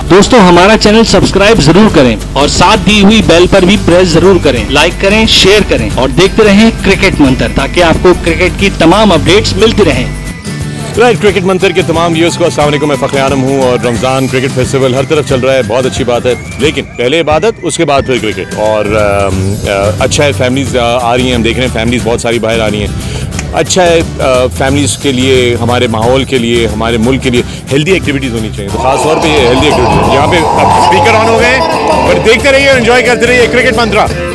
दोस्तों हमारा channel subscribe जरूर करें और साथ दी हुई बेल पर भी प्रेस जरूर करें, लाइक करें, शेयर करें और देखते रहें क्रिकेट मंतर, ताकि आपको क्रिकेट की तमाम अपडेट्स मिलती रहें। राइट, क्रिकेट मंतर के तमाम व्यूअर्स को अस्सलाम वालेकुम। मैं फखर हूँ और रमज़ान क्रिकेट फेस्टिवल हर तरफ चल रहा है, बहुत अच्छी बात है। लेकिन पहले इबादत, उसके बाद फिर क्रिकेट। और अच्छा है, फैमिलीज़ आ रही हैं, हम देख रहे हैं फैमिलीज़ बहुत सारी बाहर आ रही हैं। अच्छा है, फैमिलीज़ के लिए, हमारे माहौल के लिए, हमारे मुल्क के लिए हेल्दी एक्टिविटीज़ होनी चाहिए। तो खास तौर पे ये हेल्दी एक्टिविटीज़ यहाँ पे अब स्पीकर ऑन हो गए और देखते रहिए, एंजॉय करते रहिए क्रिकेट मंत्रा।